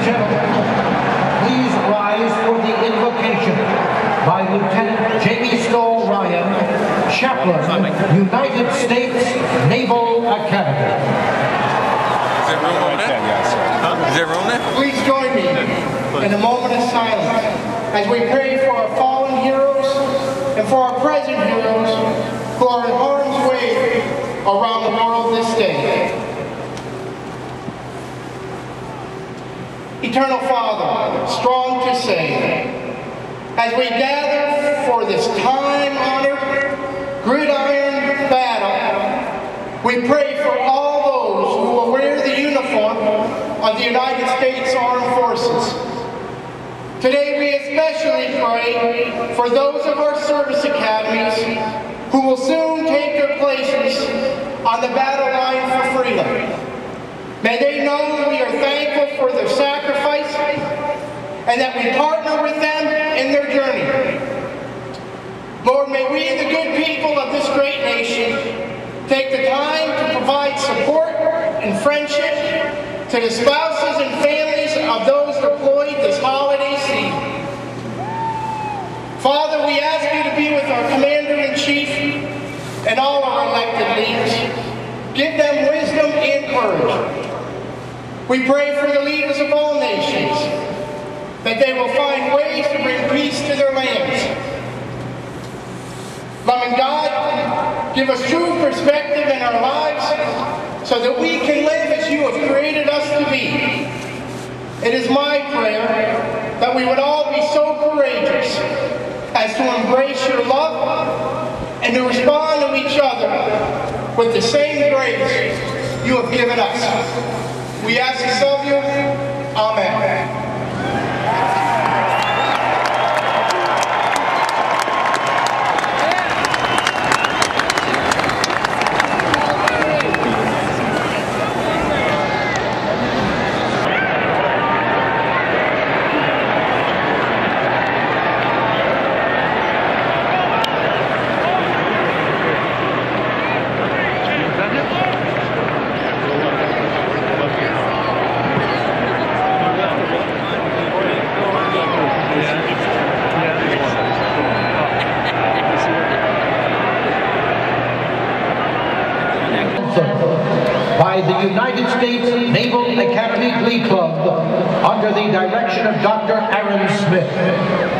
gentlemen, please rise for the invocation by Lieutenant Jamie Stoll Ryan, Chaplain, United States Naval Academy. Is there room over there? Huh? Is there room there? Please join me in a moment of silence as we pray for our fallen heroes and for our present heroes who are in harm's way around the world this day. Eternal Father, strong to save, as we gather for this time-honored gridiron battle, we pray for all those who will wear the uniform of the United States Armed Forces. Today we especially pray for those of our service academies who will soon take their places on the battle line for freedom. May they know we are thankful for their sacrifice and that we partner with them in their journey. Lord, may we, the good people of this great nation, take the time to provide support and friendship to the spouses and families of those deployed this holiday season. Father, we ask you to be with our Commander-in-Chief and all our elected leaders. Give them wisdom and courage. We pray for the leaders of all nations, that they will find ways to bring peace to their lands. Loving God, give us true perspective in our lives so that we can live as you have created us to be. It is my prayer that we would all be so courageous as to embrace your love and to respond to each other with the same grace you have given us. We ask this of you. Amen. By the United States Naval Academy Glee Club under the direction of Dr. Aaron Smith.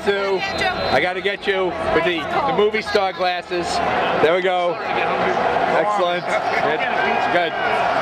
Sue. I got to get you with the movie star glasses. There we go. Excellent. It's good.